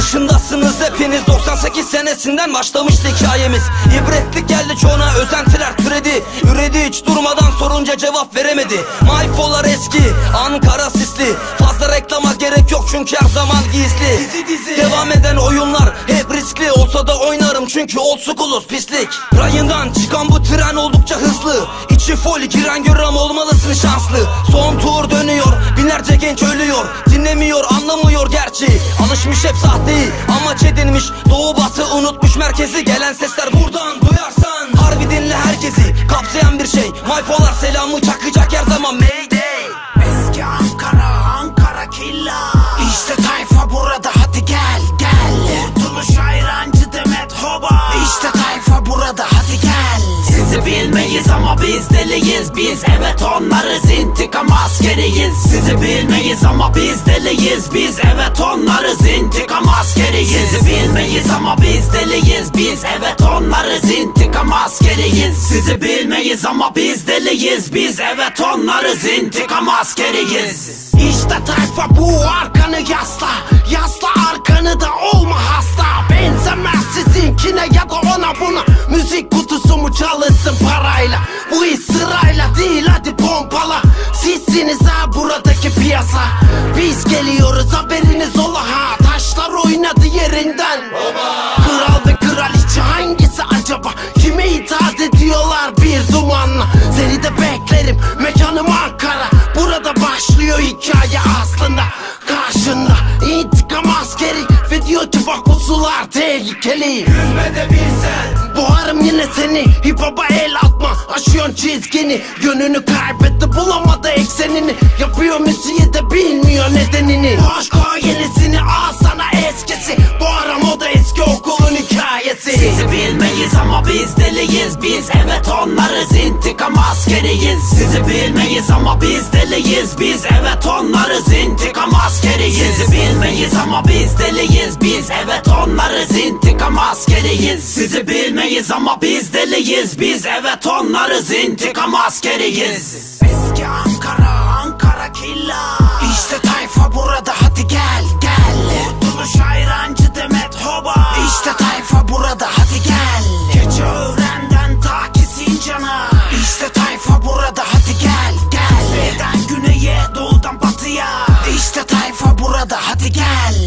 dışındasınız hepiniz. 98 senesinden başlamıştı hikayemiz. İbretlik geldi çoğuna, özentiler türedi. Üredi hiç durmadan, sorunca cevap veremedi. Mayfolar eski, Ankara sisli. Fazla reklama gerek yok çünkü her zaman gizli. Dizi. Devam eden oyunlar hep riskli. Olsa da oynarım çünkü old school'uz pislik. Rayından çıkan bu tren oldukça hızlı. İçi full, giren görem olmalısın şanslı. Son tur dönüyor, binlerce genç ölüyor. Dinlemiyor, anlamıyor gerçi. Alışmış hep sahte, amaç edinmiş. Doğu batı unutmuş merkezi. Gelen sesler buradan duyarsan harbi dinle herkesi kapsayan bir şey. Mayfolar selamı çakacak her zaman Mayday. Eski Ankara, Ankara killa. İşte tayfa burada, hadi gel gel. Kurtuluş Ayrancı Demet Hoba. İşte tayfa burada, hadi gel. Sizi bilmeyiz ama biz deliyiz. Biz evet onlarız, intikam askeriyiz. Sizi bilmeyiz ama biz deliyiz. Biz evet onlarız, intikam askeriyiz. Sizi bilmeyiz ama biz deliyiz. Biz evet onlarız, intikam askeriyiz. Sizi bilmeyiz ama biz deliyiz. Biz evet onlarız, intikam askeriyiz. İşte tayfa bu, arkanı yasla. Yasla arkanı da olma hasta. Benzemez sizinkine ya da ona buna. Müzik kutusu mu çalışsın parayla? Bu iş sırayla değil, hadi pompala. Sizsiniz ha buradaki piyasa. Biz geliyoruz, haberiniz ola ha. Taşlar oynadı yerinden. Kral ve kraliçe hangisi acaba? Kime itaat ediyorlar bir dumanla? Seni de beklerim, mekanım Ankara. Burada başlıyor hikaye aslında. Karşında intikam askeri ve diyor ki bak bu sular tehlikeli. Yüzme de bilsen boğarım yine seni, hip hop'a el atma. Aşıyorsun çizgini, yönünü kaybetti, bulamadı eksenini. Yapıyor müziği de bilmiyor nedenini. Boş koy yenisini, al sana eskisi. Boğarım o da eski okulun hikayesi. Sizi bilmeyiz ama biz deliyiz. Biz evet onlarız, intikam askeriyiz. Sizi bilmeyiz ama biz deliyiz. Biz evet onlarız, intikam askeriyiz. Sizi bilmeyiz ama biz deliyiz. Biz evet onlarız, intikam askeriyiz. Sizi bilmeyiz ama biz deliyiz. Biz evet onlarız, intikam askeriyiz. Eski Ankara, Ankara killa. İşte tayfa burada, hadi gel gel. Kurtuluş Ayrancı Demet Hoba. İşte tayfa burada, hadi gel. Gece öğrenden ta ki Sincan'a. İşte tayfa burada, hadi gel gel. Kuzeyden güneye, doğudan batıya. İşte tayfa burada, hadi gel.